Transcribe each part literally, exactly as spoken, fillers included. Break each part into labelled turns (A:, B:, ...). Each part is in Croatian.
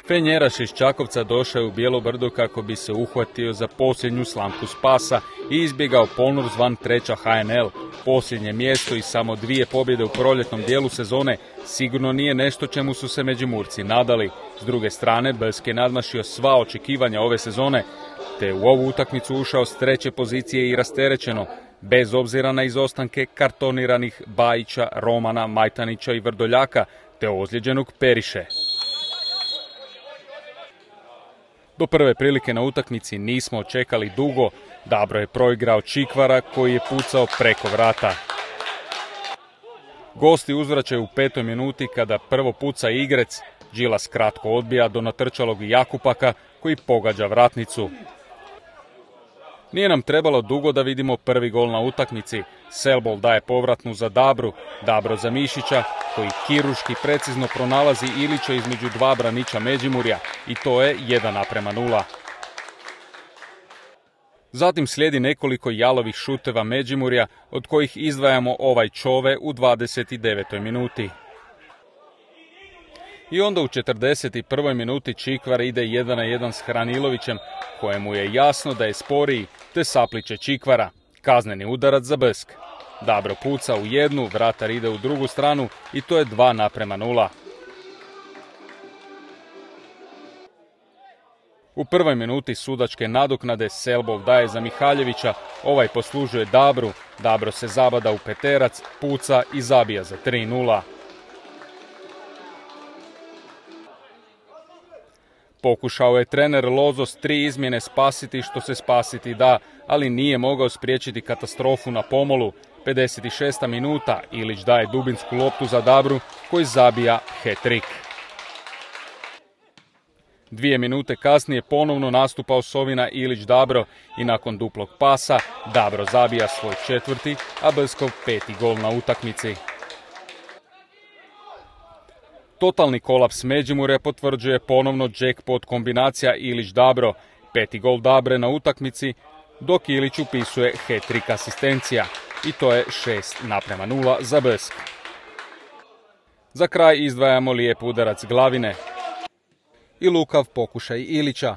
A: Fenjeraš iz Čakovca došao je u Bijelo brdo kako bi se uhvatio za posljednju slamku spasa i izbjegao ponor zvan treća H N L. Posljednje mjesto i samo dvije pobjede u proljetnom dijelu sezone sigurno nije nešto čemu su se Međimurci nadali. S druge strane, Besk je nadmašio sva očekivanja ove sezone, te u ovu utakmicu ušao s treće pozicije i rasterećeno, bez obzira na izostanke kartoniranih Bajića, Romana, Majtanića i Vrdoljaka, te ozlijeđenog Periše. Do prve prilike na utakmici nismo čekali dugo, Dabro je proigrao Čikvara koji je pucao preko vrata. Gosti uzvraćaju u petoj minuti kada prvo puca Igrec, Đilas kratko odbija do natrčalog Jakupaka koji pogađa vratnicu. Nije nam trebalo dugo da vidimo prvi gol na utakmici. Selbol daje povratnu za Dabru, Dabro za Mišića, koji kirurški precizno pronalazi Ilića između dva braniča Međimurja i to je jedan naprema nula. Zatim slijedi nekoliko jalovih šuteva Međimurja, od kojih izdvajamo ovaj Čove u dvadeset devetoj minuti. I onda u četrdeset prvoj minuti Čikvar ide jedan na jedan s Hranilovićem, kojemu je jasno da je sporiji, te sapliče Čikvara. Kazneni udarac za Besk. Dabro puca u jednu, vratar ide u drugu stranu i to je dva naprema nula. U prvoj minuti sudačke nadoknade Selbol daje za Mihaljevića, ovaj poslužuje Dabru, Dabro se zabada u peterac, puca i zabija za tri nula. Pokušao je trener Lozo s tri izmjene spasiti što se spasiti da, ali nije mogao spriječiti katastrofu na pomolu. pedeset šesta minuta, Ilić daje dubinsku loptu za Dabru koji zabija hat-trick. Dvije minute kasnije ponovno nastupa osovina Ilić-Dabro i nakon duplog pasa Dabro zabija svoj četvrti, a Beskov peti gol na utakmici. Totalni kolaps Međimurja potvrđuje ponovno jackpot kombinacija Ilić-Dabro, peti gol Dabre na utakmici, dok Ilić upisuje hat-trick asistencija i to je šest naprema nula za Besk. Za kraj izdvajamo lijep udarac Glavine i lukav pokušaj Ilića.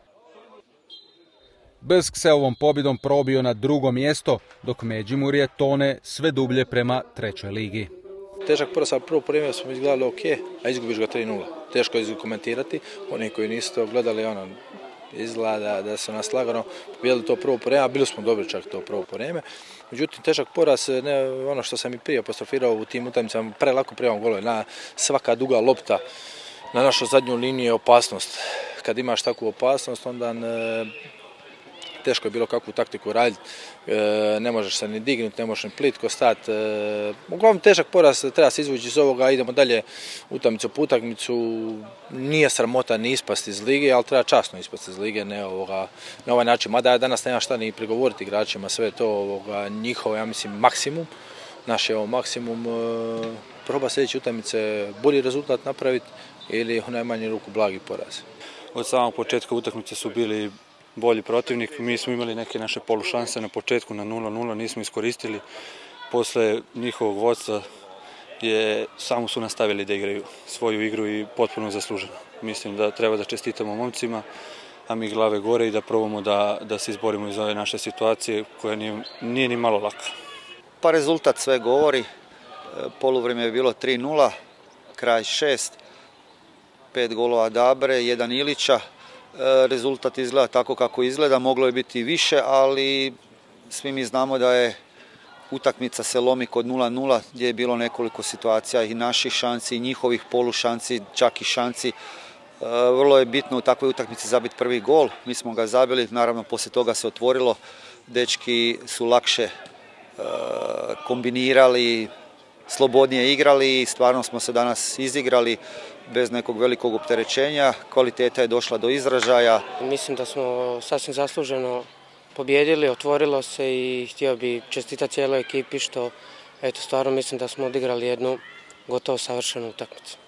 A: Besk se ovom pobjedom probio na drugo mjesto, dok Međimurje tone sve dublje prema trećoj ligi.
B: Težak poraz, ali prvo vrijeme smo izgledali ok, a izgubiš ga tri nula. Teško je komentirati. Oni koji nisu to gledali, ono, izgleda da su nas lagano pobjedili to prvo vrijeme, a bili smo dobri čak to prvo vrijeme. Međutim, težak poraz, ne, ono što sam i prije apostrofirao u tim utakmicama, prelako primamo golove. Na svaka duga lopta na našu zadnju liniju je opasnost. Kad imaš takvu opasnost, onda ne, teško je bilo kakvu taktiku raditi, e, ne možeš se ni dignuti, ne možeš ni plitko stati. E, uglavnom težak poraz, treba se izvući iz ovoga, idemo dalje utakmicu po utakmicu. Nije sramota ni ispasti iz lige, ali treba časno ispasti iz lige, ne ovoga, na ovaj način. Mada danas nema šta ni prigovoriti igračima, sve to ovoga, njihovo, ja mislim, maksimum. Naš je ovo maksimum, e, proba sljedeće utakmice bolji rezultat napraviti ili u najmanju ruku blagi poraz.
C: Od samog početka utakmice su bili bolji protivnik, mi smo imali neke naše polušanse na početku na nula nula, nismo iskoristili. Posle njihovog vodstva je, samo su nastavili da igraju svoju igru i potpuno zasluženo. Mislim da treba da čestitamo momcima, a mi glave gore i da probamo da, da se izborimo iz ove naše situacije koja nije, nije ni malo laka.
D: Pa rezultat sve govori, poluvrijeme je bilo tri nula, kraj šest, pet golova Dabre, jedan Ilića. Rezultat izgleda tako kako izgleda, moglo je biti više, ali svi mi znamo da je utakmica se lomi kod nula nula gdje je bilo nekoliko situacija i naših šanci i njihovih polušanci, čak i šanci. Vrlo je bitno u takvoj utakmici zabiti prvi gol, mi smo ga zabili, naravno poslije toga se otvorilo, dečki su lakše kombinirali, slobodnije igrali i stvarno smo se danas izigrali bez nekog velikog opterećenja. Kvaliteta je došla do izražaja.
E: Mislim da smo sasvim zasluženo pobijedili, otvorilo se i htio bi čestitati cijeloj ekipi što, eto, stvarno mislim da smo odigrali jednu gotovo savršenu utakmicu.